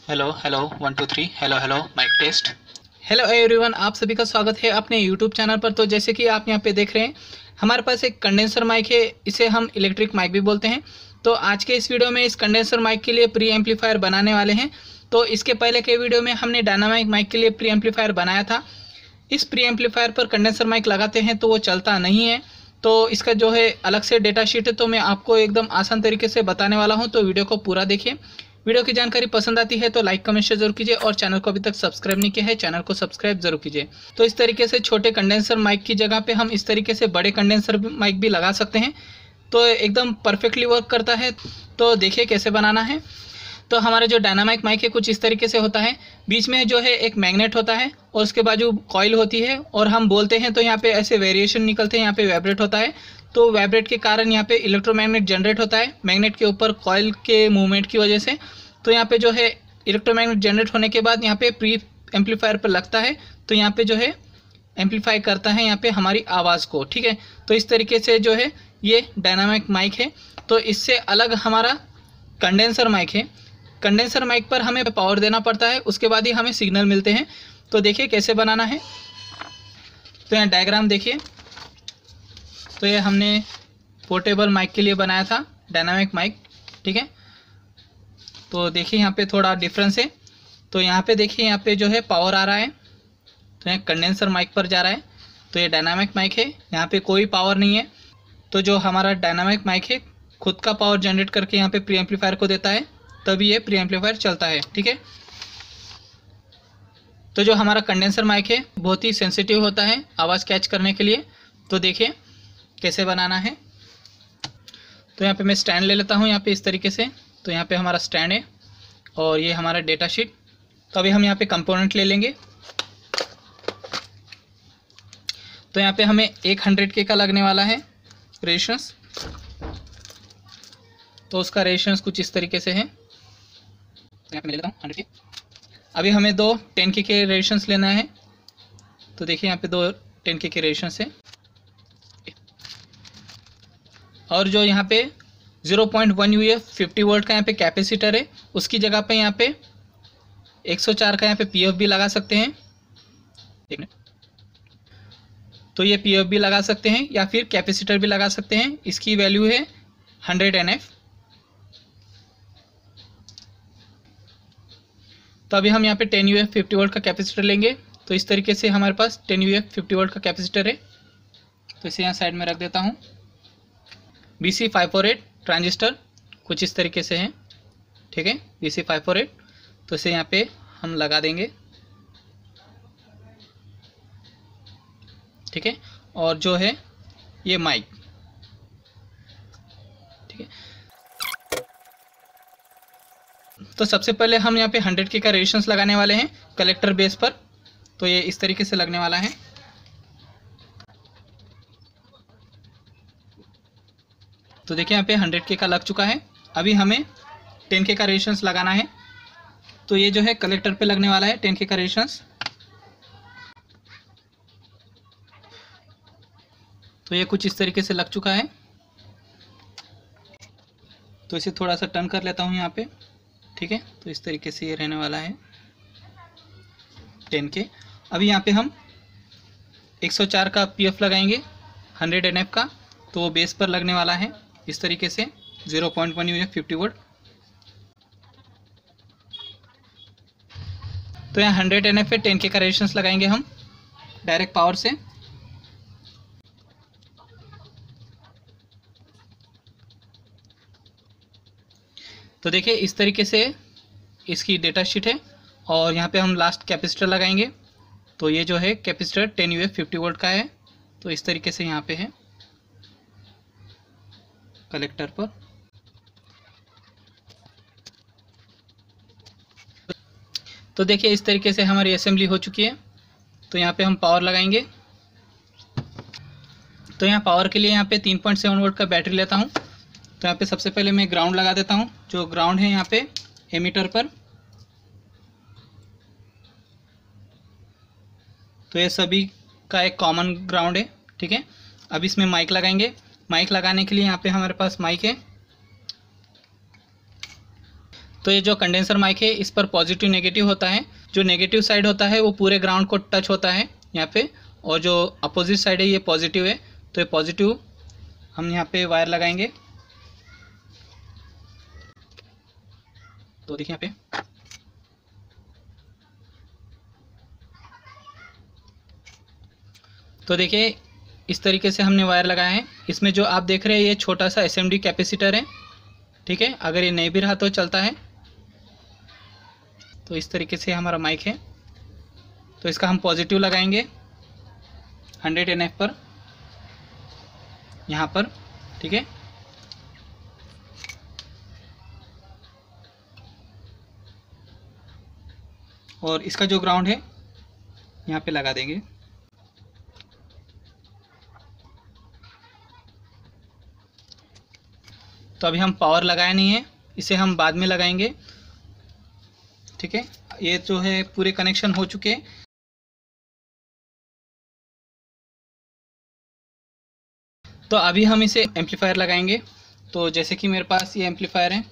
Hello hello 1 2 3 hello hello mic test. Hello everyone, आप सभी का स्वागत है अपने यूट्यूब चैनल पर। तो जैसे कि आप यहाँ पे देख रहे हैं, हमारे पास एक कंडेंसर माइक है। इसे हम इलेक्ट्रिक माइक भी बोलते हैं। तो आज के इस वीडियो में इस कंडेंसर माइक के लिए प्री एम्पलीफायर बनाने वाले हैं। तो इसके पहले के वीडियो में हमने डायनामिक माइक के लिए प्री एम्पलीफायर बनाया था। इस प्री एम्पलीफायर पर कंडेंसर माइक लगाते हैं तो वो चलता नहीं है। तो इसका जो है अलग से डेटा शीट है, तो मैं आपको एकदम आसान तरीके से बताने वाला हूँ। तो वीडियो को पूरा देखिए। वीडियो की जानकारी पसंद आती है तो लाइक कमेंट शेयर जरूर कीजिए, और चैनल को अभी तक सब्सक्राइब नहीं किया है चैनल को सब्सक्राइब जरूर कीजिए। तो इस तरीके से छोटे कंडेंसर माइक की जगह पे हम इस तरीके से बड़े कंडेंसर माइक भी लगा सकते हैं, तो एकदम परफेक्टली वर्क करता है। तो देखिए कैसे बनाना है। तो हमारा जो डायनामिक माइक है कुछ इस तरीके से होता है। बीच में जो है एक मैग्नेट होता है और उसके बाजू कॉइल होती है, और हम बोलते हैं तो यहाँ पे ऐसे वेरिएशन निकलते हैं। यहाँ पे वाइब्रेट होता है, तो वाइब्रेट के कारण यहाँ पे इलेक्ट्रोमैग्नेट जनरेट होता है मैग्नेट के ऊपर कॉइल के मूवमेंट की वजह से। तो यहाँ पे जो है इलेक्ट्रोमैग्नेट जनरेट होने के बाद यहाँ पे प्री एम्पलीफायर पर लगता है, तो यहाँ पे जो है एम्पलीफाई करता है यहाँ पे हमारी आवाज़ को। ठीक है, तो इस तरीके से जो है ये डायनामिक माइक है। तो इससे अलग हमारा कंडेंसर माइक है। कंडेंसर माइक पर हमें पावर देना पड़ता है, उसके बाद ही हमें सिग्नल मिलते हैं। तो देखिए कैसे बनाना है। तो यहाँ डायग्राम देखिए। तो ये हमने पोर्टेबल माइक के लिए बनाया था डायनामिक माइक। ठीक है, तो देखिए यहाँ पे थोड़ा डिफरेंस है। तो यहाँ पे देखिए यहाँ पे जो है पावर आ रहा है, तो यहाँ कंडेंसर माइक पर जा रहा है। तो ये डायनामिक माइक है, यहाँ पे कोई पावर नहीं है। तो जो हमारा डायनामिक माइक है खुद का पावर जनरेट करके यहाँ पे प्री एम्पलीफायर को देता है, तभी ये प्री एम्पलीफायर चलता है। ठीक है, तो जो हमारा कंडेंसर माइक है बहुत ही सेंसिटिव होता है आवाज़ कैच करने के लिए। तो देखिए कैसे बनाना है। तो यहाँ पे मैं स्टैंड ले लेता हूँ यहाँ पे इस तरीके से। तो यहाँ पे हमारा स्टैंड है और ये हमारा डेटा शीट। तो अभी हम यहाँ पे कंपोनेंट ले लेंगे। तो यहाँ पे हमें 100K का लगने वाला है रेजिस्टेंस। तो उसका रेजिस्टेंस कुछ इस तरीके से है। तो यहाँ पे मैं ले लेता हूँ 100K। अभी हमें दो 10K के रेजिस्टेंस लेना है। तो देखिए यहाँ पे दो 10K के रेजिस्टेंस है, और जो यहाँ पे 0.1 UF 50 वोल्ट का यहाँ पे कैपेसिटर है, उसकी जगह पे यहाँ पे 104 का यहाँ पे PF भी लगा सकते हैं। तो ये PF भी लगा सकते हैं या फिर कैपेसिटर भी लगा सकते हैं। इसकी वैल्यू है 100 NF। तो अभी हम यहाँ पे 10 UF 50 वोल्ट का कैपेसिटर लेंगे। तो इस तरीके से हमारे पास 10 UF 50 वोल्ट का कैपेसिटर है। तो इसे यहाँ साइड में रख देता हूँ। BC548 ट्रांजिस्टर कुछ इस तरीके से है। ठीक है, BC548। तो इसे यहाँ पे हम लगा देंगे। ठीक है, और जो है ये माइक। ठीक है, तो सबसे पहले हम यहाँ पे 100K का रेजिस्टेंस लगाने वाले हैं कलेक्टर बेस पर। तो ये इस तरीके से लगने वाला है। तो देखिए यहाँ पे 100K का लग चुका है। अभी हमें 10K का रेजिस्टेंस लगाना है। तो ये जो है कलेक्टर पे लगने वाला है 10K का रेजिस्टेंस। तो ये कुछ इस तरीके से लग चुका है। तो इसे थोड़ा सा टर्न कर लेता हूँ यहाँ पे। ठीक है, तो इस तरीके से ये रहने वाला है 10K। अभी यहाँ पे हम 104 का PF लगाएंगे 100 NF का। तो वो बेस पर लगने वाला है इस तरीके से 0.1 UF 50 वोल्ट। तो यहाँ 100 NF पे 10K का रेजिस्टेंस लगाएंगे हम डायरेक्ट पावर से। तो देखिए इस तरीके से इसकी डेटा शीट है, और यहाँ पे हम लास्ट कैपेसिटर लगाएंगे। तो ये जो है कैपेसिटर 10 UF 50 वोल्ट का है। तो इस तरीके से यहाँ पे है कलेक्टर पर। तो देखिए इस तरीके से हमारी असेंबली हो चुकी है। तो यहाँ पे हम पावर लगाएंगे। तो यहाँ पावर के लिए यहाँ पे 3.7 वोल्ट का बैटरी लेता हूँ। तो यहाँ पे सबसे पहले मैं ग्राउंड लगा देता हूँ। जो ग्राउंड है यहाँ पे एमीटर पर। तो ये सभी का एक कॉमन ग्राउंड है। ठीक है, अब इसमें माइक लगाएंगे। माइक लगाने के लिए यहाँ पे हमारे पास माइक है। तो ये जो कंडेंसर माइक है इस पर पॉजिटिव नेगेटिव होता है। जो नेगेटिव साइड होता है वो पूरे ग्राउंड को टच होता है यहाँ पे, और जो अपोजिट साइड है ये पॉजिटिव है। तो ये पॉजिटिव हम यहाँ पे वायर लगाएंगे। तो देखिए यहाँ पे तो देखिए इस तरीके से हमने वायर लगाया है। इसमें जो आप देख रहे हैं ये छोटा सा एसएमडी कैपेसिटर है, ठीक है। अगर ये नहीं भी रहा तो चलता है। तो इस तरीके से हमारा माइक है। तो इसका हम पॉजिटिव लगाएंगे 100 NF पर, यहाँ पर, ठीक है। और इसका जो ग्राउंड है यहाँ पे लगा देंगे। तो अभी हम पावर लगाया नहीं है, इसे हम बाद में लगाएंगे, ठीक है। ये जो है पूरे कनेक्शन हो चुके हैं। तो अभी हम इसे एम्पलीफायर लगाएंगे। तो जैसे कि मेरे पास ये एम्पलीफायर है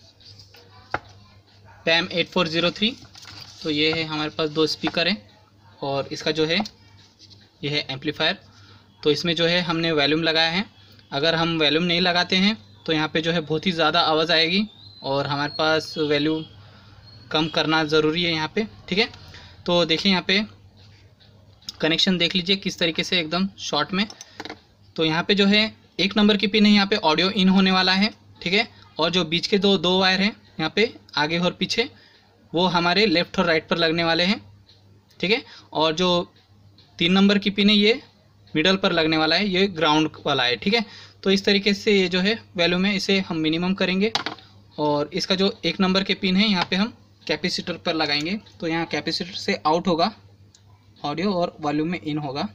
PAM 8403। तो ये है हमारे पास 2 स्पीकर हैं और इसका जो है ये है एम्पलीफायर। तो इसमें जो है हमने वॉल्यूम लगाया है। अगर हम वॉल्यूम नहीं लगाते हैं तो यहाँ पे जो है बहुत ही ज़्यादा आवाज़ आएगी और हमारे पास वॉल्यूम कम करना ज़रूरी है यहाँ पे, ठीक है। तो देखिए यहाँ पे कनेक्शन देख लीजिए किस तरीके से एकदम शॉर्ट में। तो यहाँ पे जो है 1 नंबर की पिन है, यहाँ पे ऑडियो इन होने वाला है, ठीक है। और जो बीच के दो वायर हैं यहाँ पे आगे और पीछे, वो हमारे लेफ़्ट और राइट पर लगने वाले हैं, ठीक है। और जो 3 नंबर की पिन है ये मिडल पर लगने वाला है, ये ग्राउंड वाला है, ठीक है। तो इस तरीके से ये जो है वॉल्यूम है इसे हम मिनिमम करेंगे। और इसका जो 1 नंबर के पिन है यहाँ पे हम कैपेसिटर पर लगाएंगे। तो यहाँ कैपेसिटर से आउट होगा ऑडियो और वॉल्यूम में इन होगा।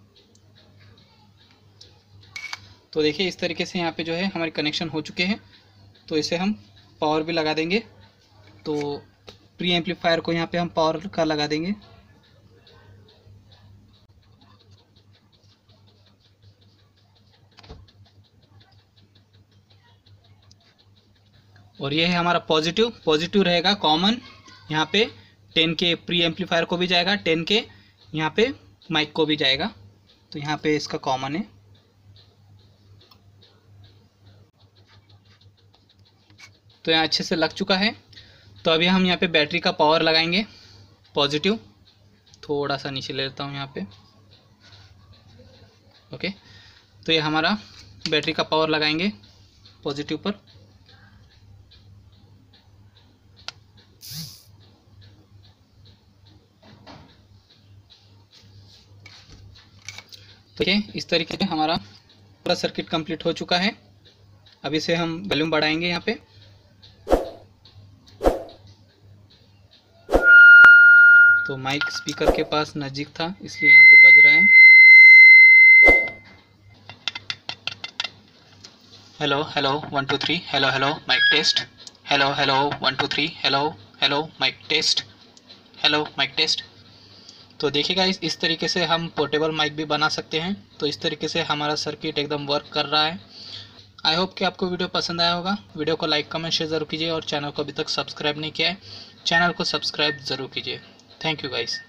तो देखिए इस तरीके से यहाँ पे जो है हमारे कनेक्शन हो चुके हैं। तो इसे हम पावर भी लगा देंगे। तो प्री एम्पलीफायर को यहाँ पे हम पावर का लगा देंगे। और ये है हमारा पॉजिटिव रहेगा कॉमन। यहाँ पे 10K प्री एम्पलीफायर को भी जाएगा, 10K यहाँ पे माइक को भी जाएगा। तो यहाँ पे इसका कॉमन है। तो यहाँ अच्छे से लग चुका है। तो अभी हम यहाँ पे बैटरी का पावर लगाएंगे पॉजिटिव। थोड़ा सा नीचे ले लेता हूँ यहाँ पे, ओके। तो ये हमारा बैटरी का पावर लगाएंगे पॉजिटिव पर। तो ये इस तरीके से हमारा पूरा सर्किट कंप्लीट हो चुका है। अब इसे हम वॉल्यूम बढ़ाएंगे यहाँ पे। तो माइक स्पीकर के पास नज़दीक था इसलिए यहाँ पे बज रहा है। Hello hello 1 2 3 hello hello mic test. Hello hello 1 2 3 hello hello mic test. Hello mic test. तो देखिएगा इस तरीके से हम पोर्टेबल माइक भी बना सकते हैं। तो इस तरीके से हमारा सर्किट एकदम वर्क कर रहा है। आई होप कि आपको वीडियो पसंद आया होगा। वीडियो को लाइक कमेंट शेयर ज़रूर कीजिए और चैनल को अभी तक सब्सक्राइब नहीं किया है, चैनल को सब्सक्राइब ज़रूर कीजिए। Thank you guys.